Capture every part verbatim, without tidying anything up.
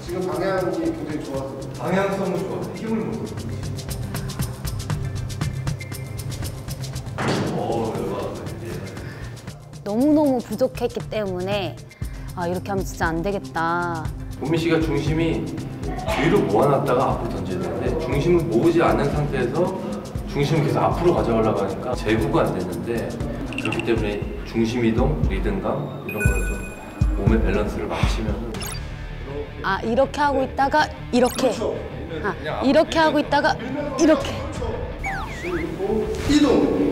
지금 방향이 굉장히 좋아서. 방향성은 좋아서 힘을 못 쓰고. 오, 너무너무 부족했기 때문에 아 이렇게 하면 진짜 안 되겠다. 보민 씨가 중심이 뒤로 모아놨다가 앞으로 던져야 되는데 중심을 모으지 않는 상태에서 중심을 계속 앞으로 가져가려고 하니까 제구가 안 되는데 그렇기 때문에 중심 이동, 리듬감 이런 거를 좀 몸의 밸런스를 맞추면 아 이렇게 하고 있다가 이렇게 아 이렇게 하고 있다가 이렇게 이동.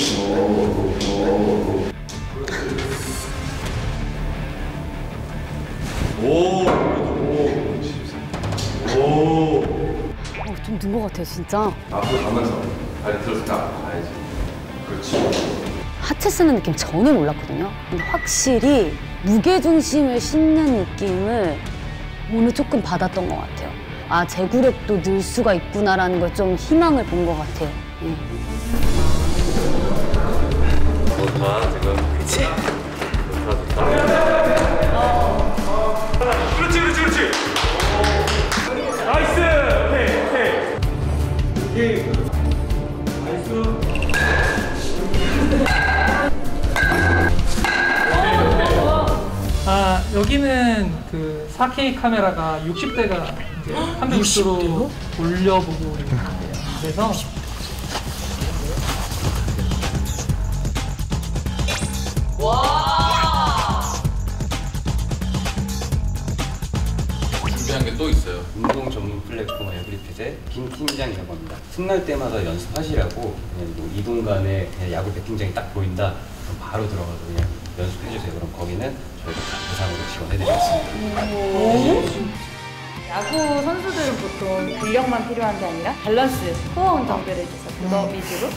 오, 오, 오. 어, 좀 는 것 같아요 진짜. 앞으로 가면서 다리 들어서 딱 가야지. 그렇지. 하체 쓰는 느낌 전혀 몰랐거든요. 근데 확실히 무게중심을 싣는 느낌을 오늘 조금 받았던 것 같아요. 아 제구력도 늘 수가 있구나라는 걸 좀 희망을 본 것 같아요. 예. 좋다 지금. 그치. 좋다 좋다. 그렇지 그렇지 그렇지. 나이스. 오케이 오케이. 오케이. 나이스. 아 여기는 그 사 케이 카메라가 육십 대가 이제 삼백육십 도로 올려보고 있는데요. 그래서 준비한 게 또 있어요. 운동 전문 플랫폼 에브리핏의 김 팀장이라고 합니다. 틈날 때마다 연습하시라고 그냥 뭐 이동 간에 그냥 야구 배팅장이 딱 보인다. 그럼 바로 들어가서 그냥 연습해주세요. 그럼 거기는 저희가 다 보상으로 지원해드리겠습니다. 야구 선수들은 보통 근력만 필요한 게 아니라 밸런스, 코어 운동들을 해줘서 그거 위주로.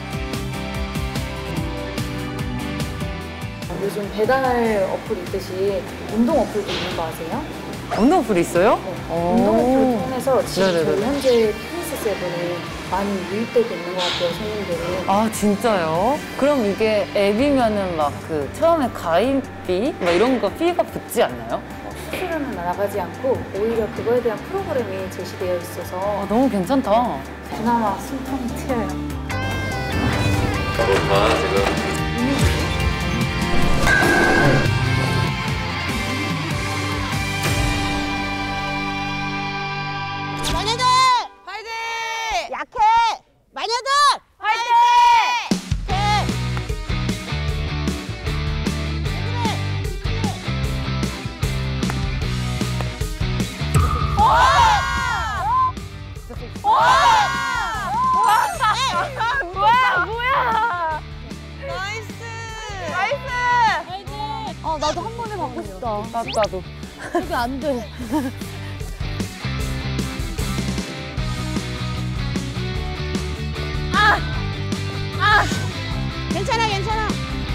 요즘 배달 어플 있듯이 운동 어플도 있는 거 아세요? 운동 어플이 있어요? 네. 운동 어플을 통해서 지금 네네네. 저희 현재 테니스 세븐이 많이 유입되고 있는 것 같아요, 손님들이. 아 진짜요? 그럼 이게 앱이면은 막 그 처음에 가입비 막 이런 거 피가 붙지 않나요? 수수료는 나가지 않고 오히려 그거에 대한 프로그램이 제시되어 있어서 아 너무 괜찮다. 그나마 숨통이 트여요. 좋다 지금. 마녀들 화이팅! 약해 마녀들 화이팅! 뭐야 뭐야? 나이스! 나이스! 아 나도 한 번에 받고 싶다. 나도 나도. 이게 안 돼. 괜찮아 괜찮아.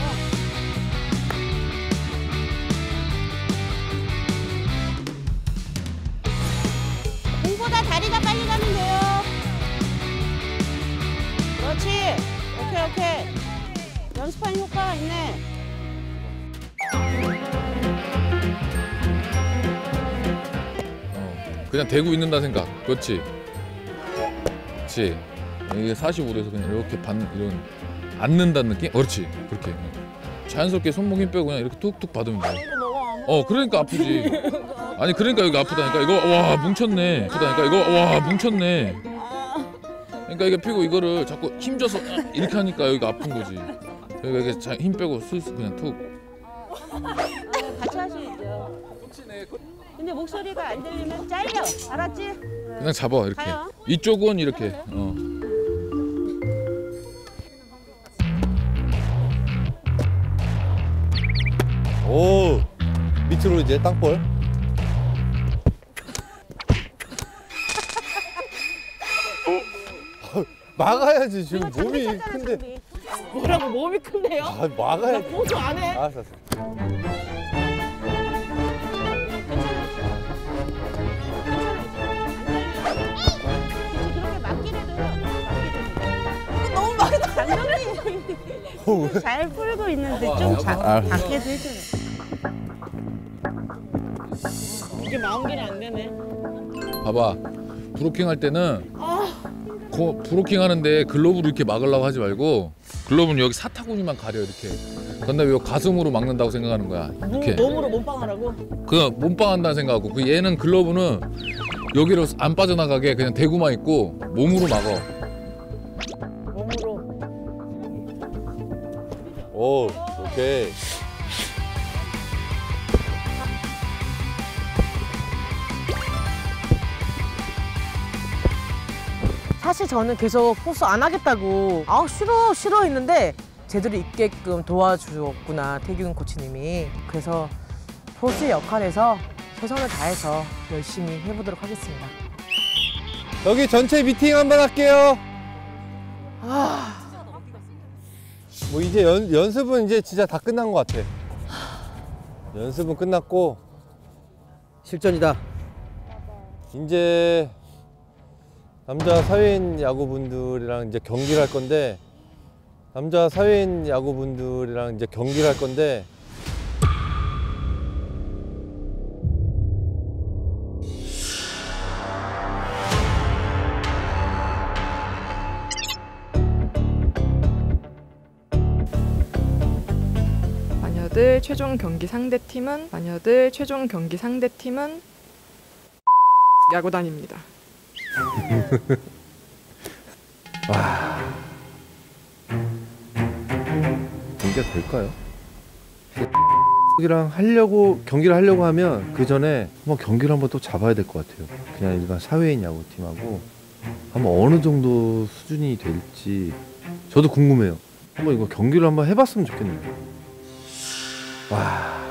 공보다 다리가 빨리 가면 돼요. 그렇지. 오케이 오케이. 연습하는 효과가 있네. 어, 그냥 대고 있는다 생각. 그렇지. 그렇지. 이게 사십오 도에서 그냥 이렇게 반 이런 앉는다는 느낌? 그렇지. 그렇게. 자연스럽게 손목 힘 빼고 그냥 이렇게 툭툭 받으면 돼. 어, 그러니까 아프지. 아니 그러니까 여기 아프다니까. 이거 와 뭉쳤네. 아프다니까. 이거 와 뭉쳤네. 그러니까 이게 피고 이거를 자꾸 힘줘서 이렇게 하니까 여기가 아픈 거지. 여기가 이렇게 자, 힘 빼고 슬슬 그냥 툭. 같이 하시죠. 근데 목소리가 안 들리면 잘려. 알았지? 그냥 잡아 이렇게. 가요. 이쪽은 이렇게. 어. 오 밑으로 이제 땅볼. 막아야지 지금 몸이 큰데. 뭐라고 몸이 큰데요? 아 막아야지. 보조 안 해. 알았어. 알았어. 그렇게 맞긴 해도 너무 많다. 장동민이 잘 풀고 있는데 좀 작, 작게도 해줘요. 이게 마음길이 안 되네. 봐봐. 브로킹 할 때는 거, 브로킹 하는데 글러브로 이렇게 막으려고 하지 말고 글러브는 여기 사타구니만 가려 이렇게. 근데 왜 가슴으로 막는다고 생각하는 거야? 이렇게. 몸으로 몸빵하라고? 그 몸빵한다는 생각하고 그 얘는 글러브는 여기로 안 빠져나가게 그냥 대구만 있고 몸으로 막어. 몸으로. 오, 오케이. 사실 저는 계속 포스 안 하겠다고 아 싫어 싫어 했는데 제대로 입게끔 도와주었구나 태균 코치님이. 그래서 포스 역할에서 최선을 다해서 열심히 해보도록 하겠습니다. 여기 전체 미팅 한번 할게요. 아, 뭐 이제 연, 연습은 이제 진짜 다 끝난 것 같아. 연습은 끝났고 실전이다. 이제 남자 사회인 야구분들이랑 이제 경기를 할 건데 남자 사회인 야구분들이랑 이제 경기를 할 건데 마녀들 최종 경기 상대팀은 마녀들 최종 경기 상대팀은 야구단입니다. 와, 경기가 될까요? 이랑 하려고 경기를 하려고 하면 그 전에 한번 경기를 한번 또 잡아야 될 것 같아요. 그냥 일반 사회인 야구팀하고 한번 어느 정도 수준이 될지 저도 궁금해요. 한번 이거 경기를 한번 해봤으면 좋겠네요. 와.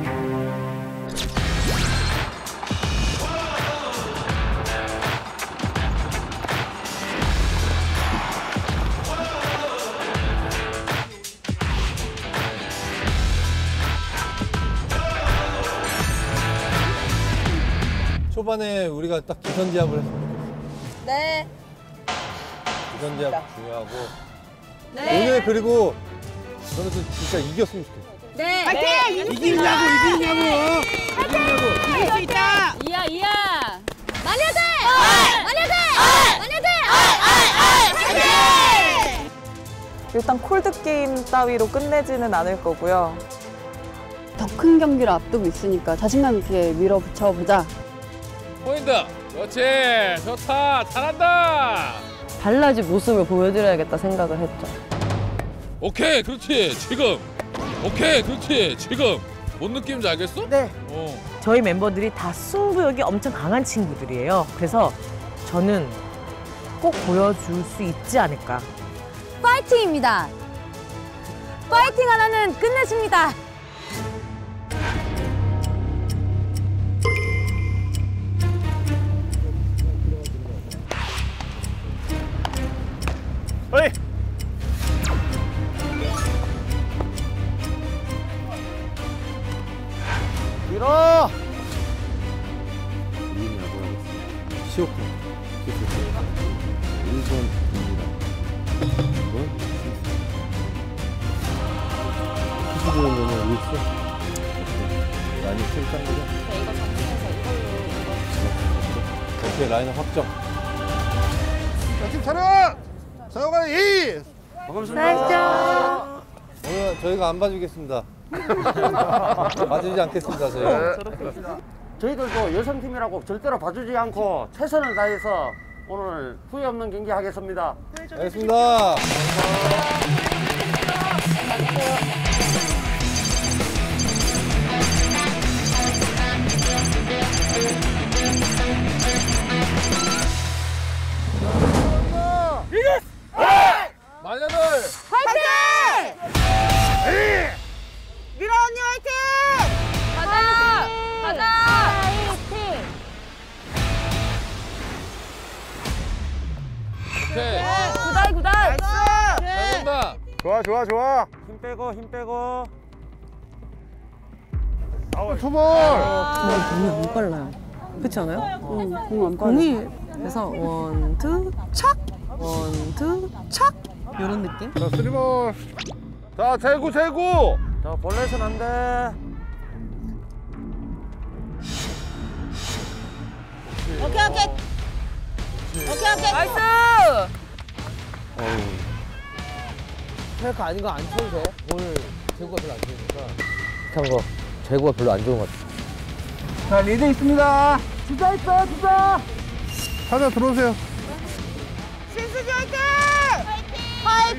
초반에 우리가 딱 기선제압을 했으면 좋겠어. 네. 기선제압 중요하고. 네. 오늘 그리고 저는 좀 진짜 이겼으면 좋겠어. 네. 파이팅! 이기냐고, 이기냐고! 파이팅! 이길 수 있다! 이야 이야. 마녀들! 마녀들! 마녀들! 파이팅! 일단 콜드 게임 따위로 끝내지는 않을 거고요. 더 큰 경기를 앞두고 있으니까 자신감 있게 밀어붙여 보자. 포인트. 그렇지. 좋다. 잘한다. 달라진 모습을 보여드려야겠다 생각을 했죠. 오케이. 그렇지. 지금. 오케이. 그렇지. 지금. 뭔 느낌인지 알겠어? 네. 어. 저희 멤버들이 다 승부욕이 엄청 강한 친구들이에요. 그래서 저는 꼭 보여줄 수 있지 않을까. 파이팅입니다. 파이팅 하나는 끝내줍니다. 어이! 밀어! 이인 야구하고 있습니다. 시오카. 일 번입니다. 이 번. 키스보면은 일수. 라인이 세게 짠 거죠? 네, 이거 정리해서 이걸로 오케이, 라인은 확정. 자, 팀 차렷! 사용관 이! 반갑습니다. 오늘 저희가 안 봐주겠습니다. 봐주지 않겠습니다, 저희가. 저희들도 여성팀이라고 절대로 봐주지 않고 최선을 다해서 오늘 후회 없는 경기 하겠습니다. 알겠습니다. 마녀들! 파이팅! 미라 언니 화이팅! 가자! 가자! 파이팅! 오케이. 구달 구달! 잘한다. 좋아, 좋아, 좋아. 힘 빼고 힘 빼고. 투볼! 공이 안 빨라요. 그렇지 않아요? 응, 공이 안 빨라. 공이 그래서 원, 투, 착! 원, 투, 착! 이런 느낌? 자, 쓰리볼. 자, 제구, 제구! 자, 볼넷은 안 돼. 오케이 오케이 오케이. 오케이, 오케이. 나이스! 헬크 아닌 거 안 쳐도 돼? 오늘 재구가 별로 안 좋으니까. 한 거, 재구가 별로 안 좋은 것 같아. 자, 리드 있습니다. 주자 있어, 주자. 타자 들어오세요. 신수지 화이팅! 화이팅!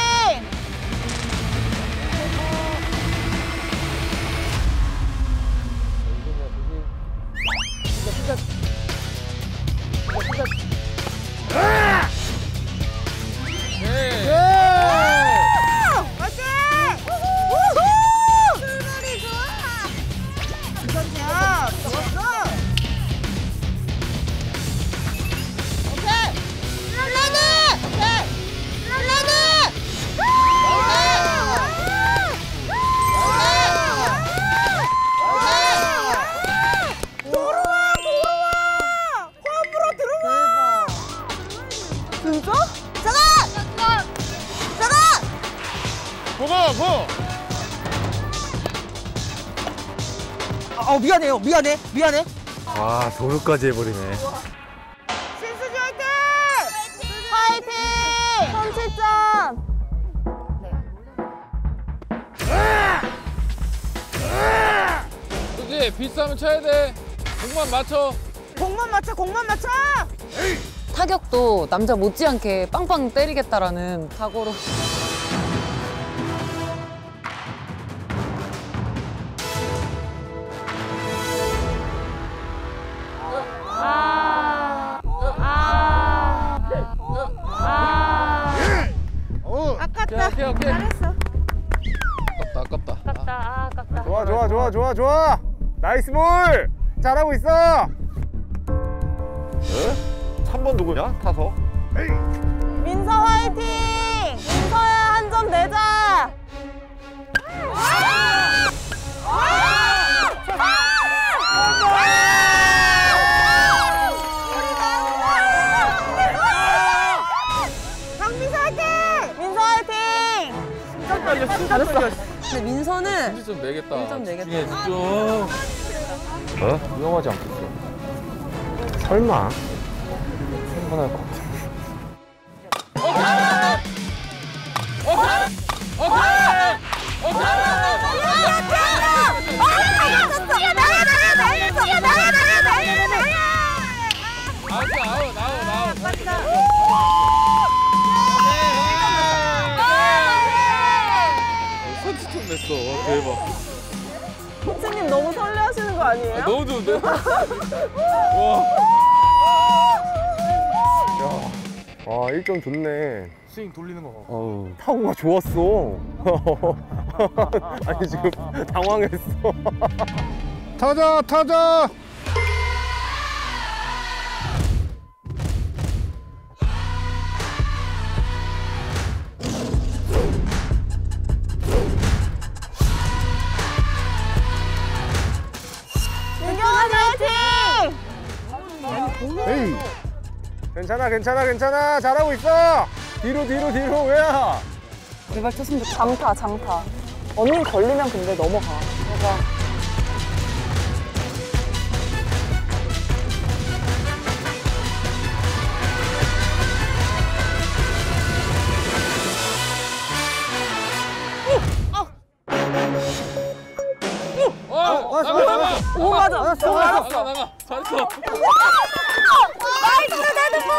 진짜? 잠깐! 잠깐! 고고, 고! 아, 어, 미안해요. 미안해. 미안해. 아, 도루까지 해버리네. 신수지 화이팅! 화이팅! 삼칠 점! 그지? 비싸면 쳐야 돼. 공만 맞춰. 공만 맞춰, 공만 맞춰! 타격도 남자 못지않게 빵빵 때리겠다라는 각오로. 아. 아. 아. 아깝다. 오케이, 오케이. 잘했어. 아깝다, 아깝다. 아깝다. 아, 아깝다. 좋아, 좋아, 좋아, 좋아, 좋아. 나이스 볼. 잘하고 있어. 삼 번 누구냐? 타서. 민서 화이팅! 민서야 한 점 내자. 강민서 화이팅! 민서 화이팅! 심장 떨려, 심장 떨려. 근데 민서는 진짜 좀 내겠다. 일 점 내겠다. 집중해, 집중. 어? 위험하지 않겠어. 설마. 충분할 것 같아. 선취 좀 냈어. 와, 대박. 코치님 너무 설레하시는 거 아니에요? 아, 너무 좋은데? 와. 야, 와, 일 점 좋네. 스윙 돌리는 거. 어우, 타구가 좋았어. 아니, 지금 당황했어. 타자, 타자. 에이. 괜찮아, 괜찮아, 괜찮아. 잘하고 있어. 뒤로, 뒤로, 뒤로. 왜야? 제발 쳤으면 좋겠다. 장타, 장타. 언니 걸리면 근데 넘어가. 제가. 어, 나가, 나가. 오, 맞아. 나가, 오, 나가, 맞았어. 나가. 잘했어. 나이스 데드볼!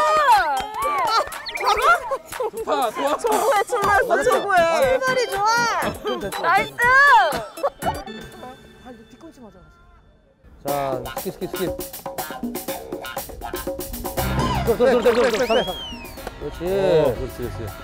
좋다, 좋아. 최고의 출발했어, 최고의. 출발이 좋아! 나이스! 아, 이거 뒤꿈치 맞아. 자, 스킵, 스킵, 스킵. 돌, 돌, 돌, 돌, 돌, 돌. 그렇지. 어, 그렇지, 그렇지.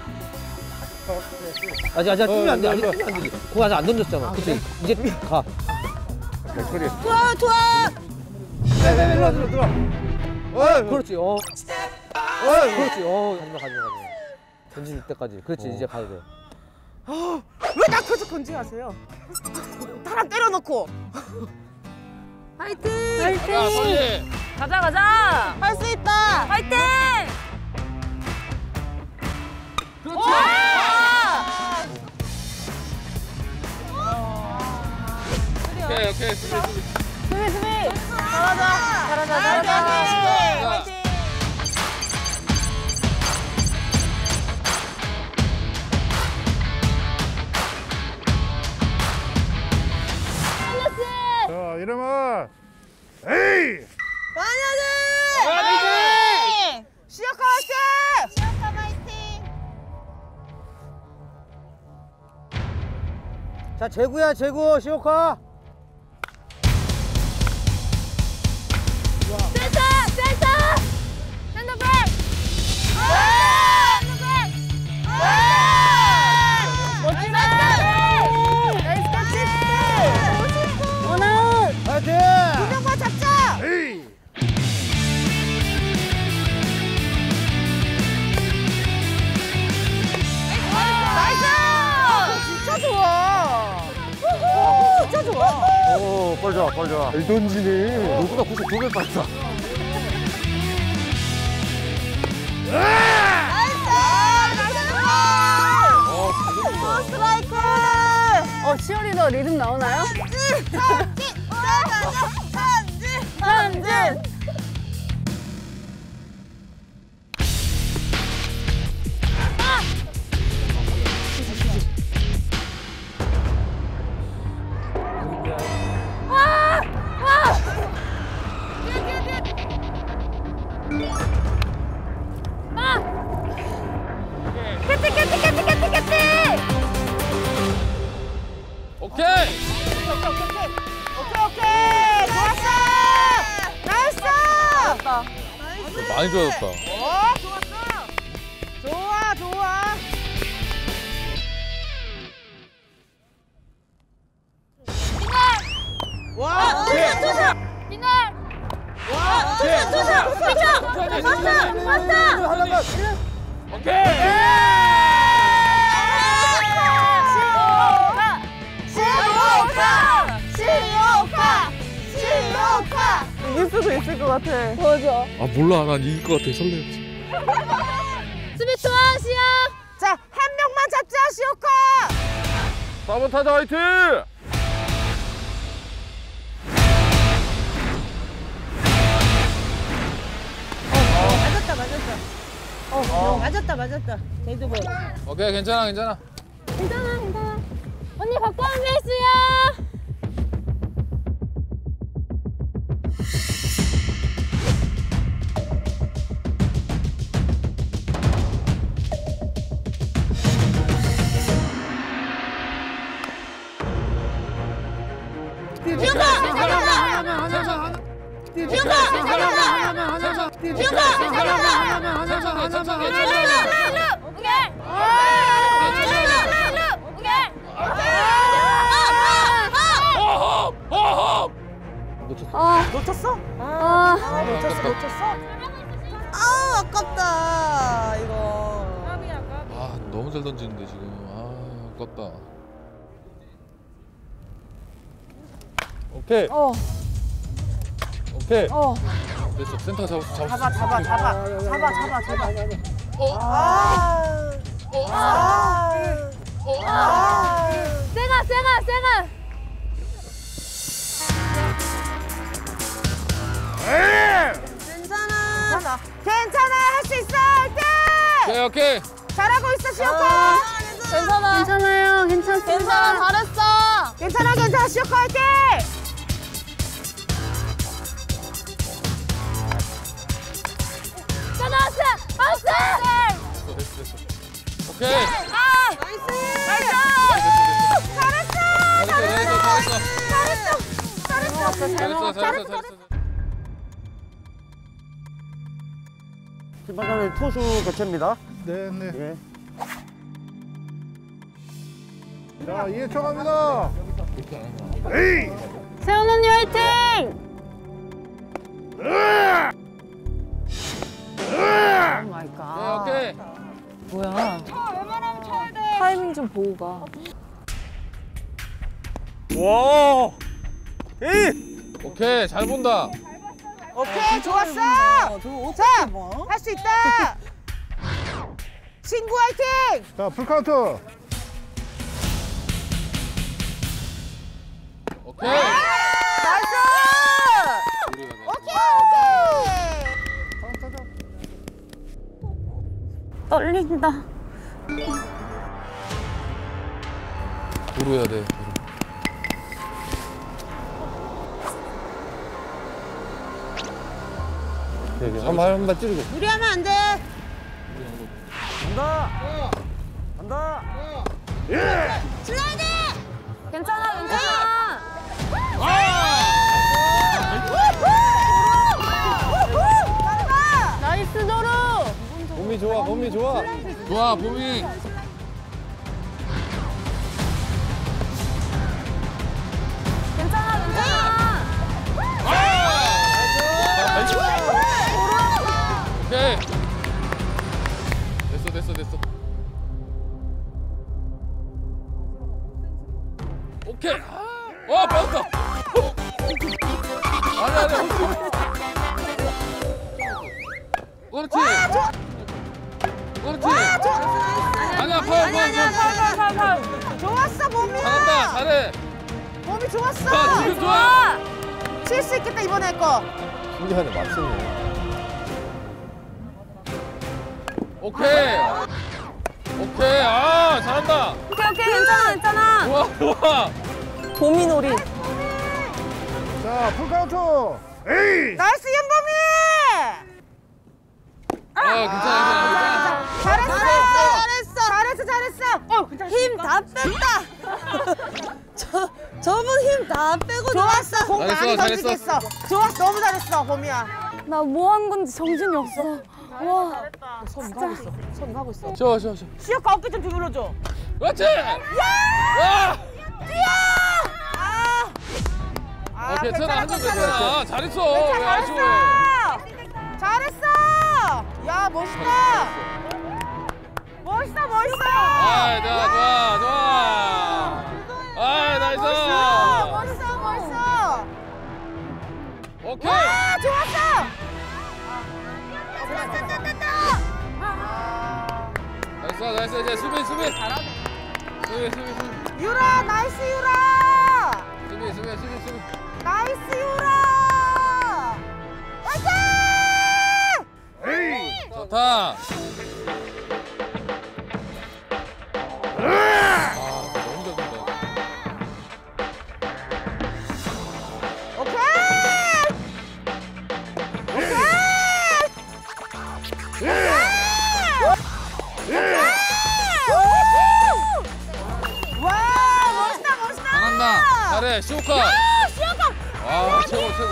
아직, 아직 뛰면 안 돼. 아직 뛰면 안 돼. 공 아직 안 던졌잖아. 그치? 이제 가. 백거리. 좋아, 좋아! 네, 네, 들어, 들어, 들어. 어, 그렇지. 어. 어, 그렇지. 어, 가지마, 가지마, 가지마. 던질 때까지. 그렇지, 이제 가야 돼. 왜 나 계속 건지하세요? 사람 때려놓고. 화이팅! 화이팅! 야, 빨리. 가자, 가자! 할 수 있다! 화이팅! 그렇지. 오케이, 오케이. 수비, 수비. 수비, 수비! 잘하자! 잘하자, 잘하자! 제발. 에이! 마녀들! 화이팅! 시어카 화이팅! 시어카 화이팅! 자, 제구야, 제구, 시오카. 센터! 센터! 센터백! 센터백! 멋지다! 나이스 캐치! 원아웃! 화이팅! 두명만 잡자! 에이! 나이스! 진짜 좋아! 진짜 좋아! 오, 볼 좋아, 볼 좋아. 잘 던지네. 너보다 구십구 배 빠르다. 오, 스트라이크! 어, 치어리더 리듬 나오나요? 삼진! 삼진! 삼진! 와! 와! 뒤에, 뒤에, 뒤에! 아! 캐치, 캐치, 캐치, 캐치, 캐치! 오케이. 오케이, 오케이, 오케이, 오케이! 좋았어! 나이스! 많이 좋아졌다. 어, 좋았어! 좋아, 좋아! 와! 투수, 투수! 빈날! 와! 투수, 투수! 피쳐! 맞다! 맞다! 오케이. 시오카! 시오카! 시오카! 시오카! 이길 수도 있을 것 같아. 맞아. 아 몰라, 난 이길 것 같아. 설레지. 수비 좋아, 시영! 자, 한 명만 잡자, 시오카! 사 번 타자 화이팅! 맞았다, 맞았다. 어, 어. 맞았다, 맞았다. 제이드볼. 오케이, 괜찮아, 괜찮아. 괜찮아, 괜찮아. 언니 바꿔 한 베이스야! 시오카! 잡았다! 시오카! 잡았다! 시오카! 아, 놓쳤어? 아, 아, 놓쳤어, 놓쳤어? 아, 아깝다, 이거. 아 너무 잘 던지는데 지금. 아 아깝다. 오케이. 어, 오케이. 어. 됐어. 센터 잡았어. 잡았어. 잡아, 잡아, 잡아. 잡아, 잡아, 잡아. 어. 아. 아. 아. 쌩아, 쌩아, 쌩아! 괜찮아. 괜찮아, 할 수 있어, 화이팅! 오케이 오케이. 잘하고 있어, 시오카. 괜찮아. 괜찮아요, 괜찮습니다. 괜찮아, 잘했어. 괜찮아, 괜찮아, 시오카 화이팅! 자, 나왔어! 나왔어! 됐어 됐어 됐어. 오케이. 아! 나이스! 나이스! 잘했어! 잘했어 잘했어! 잘했어. 잘했어! 잘했어 잘했어 잘했어 잘했어. 팀장님 투수 교체입니다. 네, 네. 예. 자, 이해초 갑니다. 에이! 세훈 언니 화이팅! 으아! 으아! 오 마이 갓. 오케이. 뭐야? 웬만하면 쳐야 돼. 타이밍 좀 보고 가. 와! 에이! 오케이 잘 본다. 오케이, 좋았어! 자, 할 수 있다! 친구 화이팅! 자, 풀카운트. 오케이. 나이스! 오케이, 오케이! 떨린다. 도로 해야 돼. 오케이, 오케이. 한번 한번 찌르고. 무리하면 안 돼. 간다. 간다. 예. 슬라이드. 괜찮아, 괜찮아. 나이스 도루. 봄이 좋아, 봄이 좋아. 좋아, 봄이. 괜찮아, 괜찮아. 오케이. 됐어, 됐어, 됐어. 오케이. 와, 빠졌다. 아니, 아니, 그렇지. 그렇지. 아니야, 파울, 파울, 파울. 좋았어, 봄이야. 잘한다, 잘해. 봄이 좋았어. 아, 지금 좋아. 칠 수 있겠다, 이번에 거. 신기하네, 맞췄네. 오케이. 오케이. 아, 잘한다. 오케이, 오케이, 괜찮아, 괜찮아. 좋아, 좋아. 봄이 놀이. 자, 풀카운트. 에이. 나이스, 연범이. 아, 괜찮아, 괜찮아. 잘했어, 잘했어, 잘했어, 잘했어. 힘 다 뺐다. 저, 저분 힘 다 빼고 좋았어, 공 잘했어, 많이 잘했어. 던지겠어. 좋았어, 너무 잘했어, 봄이야. 나 뭐 한 건지 정신이 없어. 와. 손 하고 있어, 손 하고 있어. 쉬어, 쉬어, 쉬어. 시혁아 어깨 좀 주물러줘. 그렇지. 와. 아. 아, 어, 괜찮아, 한점 괜찮아. 잘했어. 왜 괜찮아, 아쉬워해? 잘했어. 잘했어. 야, 멋있다. 멋있다, 멋있어. 아이, 좋아, 좋아, 좋아. 아이, 나이스. 멋있어, 멋있어, 멋있어. 오케이. 와, 좋았어. 나이스, 나이스. 이제 수비, 수비. 수비, 수비, 수비. 유라, 나이스 유라. 수비, 수비, 수비, 수비. 나이스 유라. 화이팅! 에이. 좋다. 아, 너무 잘 든다. 오케이. 오케이. 와, 멋있다, 멋있다. 잘한다. 잘해, 시오카. 야, 시혁아. 와, 최고, 최고.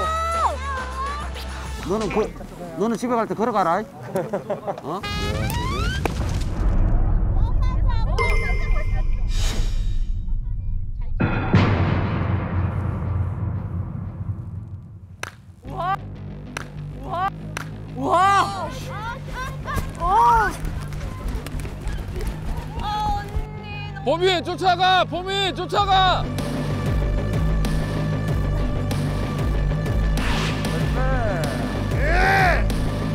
너는 그, 너는 집에 갈 때 걸어가라. 어? 와. 와. 봄이 쫓아가, 봄이 쫓아가. 예.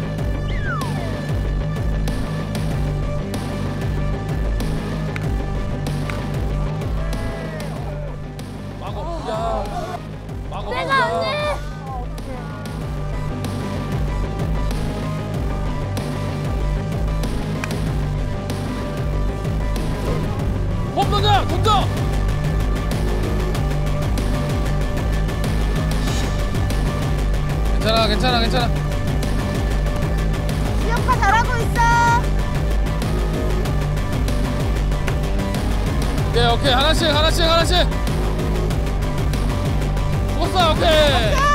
막어, 야, 막어, 내가 안 막어. 돼. 봄 던져, 던져. 괜찮아, 괜찮아, 괜찮아. 시혁아 잘하고 있어. 오케이, 오케이. 하나씩, 하나씩, 하나씩. 죽었어, 오케이.